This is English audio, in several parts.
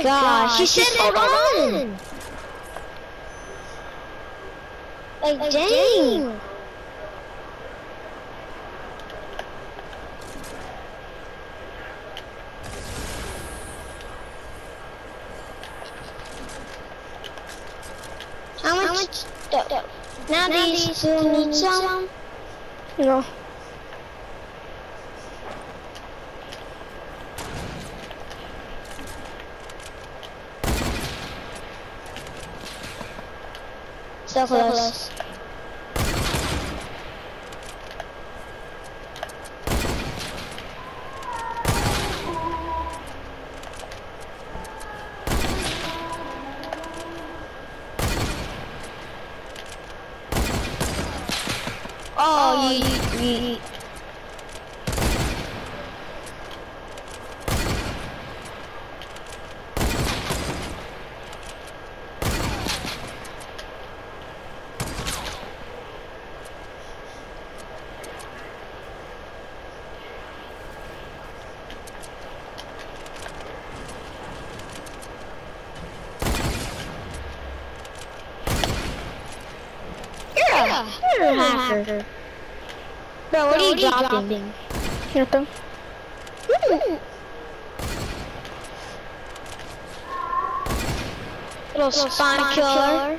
gosh, she said hold on! Like, dang! How much? Now do you still need some? No. So close. Oh, you. You're a hacker. Bro, what are you dropping? Nothing. Little spawn killer.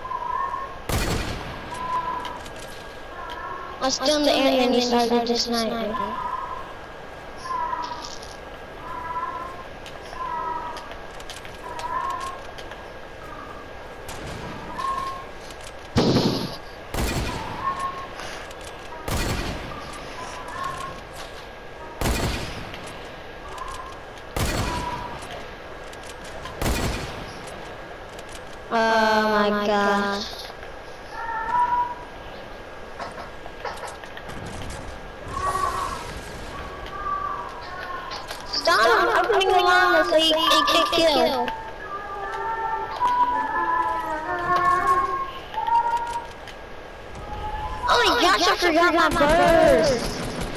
I was still in the air and you started to snipe. Oh my gosh. Stop opening the llama so you can't kill. Oh my gosh, I forgot my burst.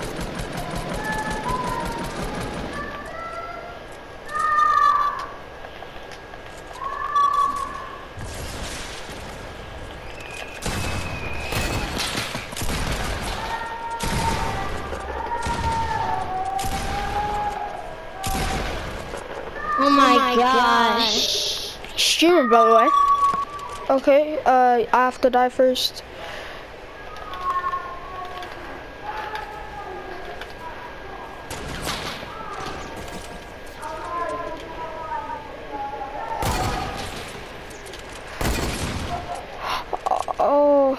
Oh my gosh. Streamer, by the way. Okay, I have to die first. Oh.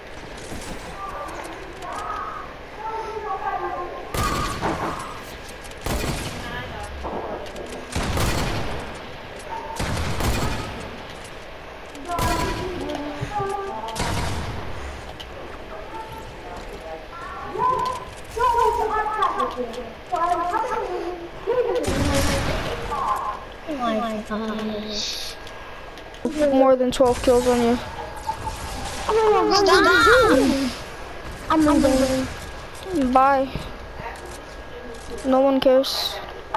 Oh my gosh. More than 12 kills on you. Stop! I'm moving. Bye. No one cares.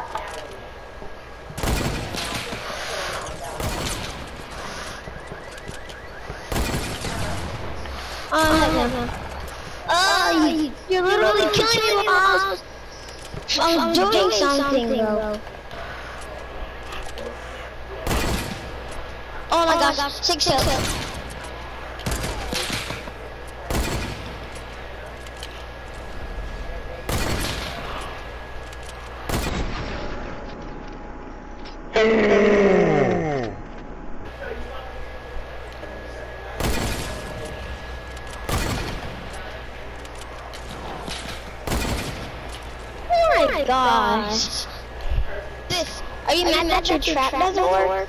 Oh, you're literally killing me while I was doing something, bro. Oh my gosh, 6 kills. Oh my gosh. Are you mad that your trap doesn't work?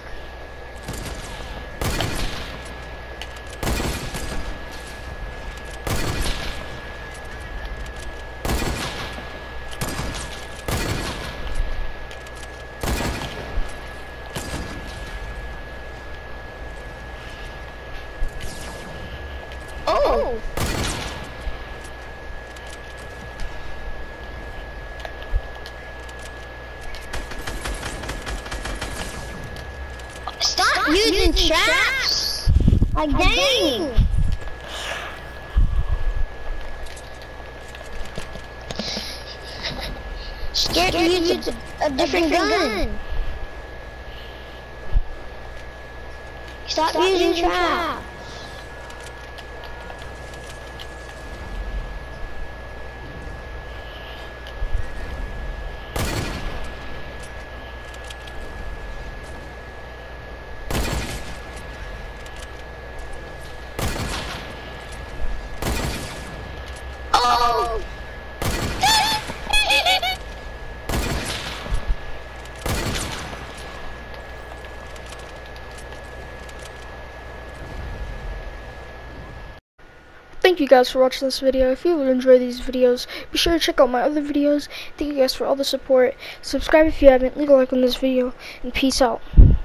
Oh! using traps. Like dang. Scared to use a different gun. Stop using traps. Oh! Thank you guys for watching this video. If you would enjoy these videos, be sure to check out my other videos. Thank you guys for all the support. Subscribe if you haven't, leave a like on this video, and peace out.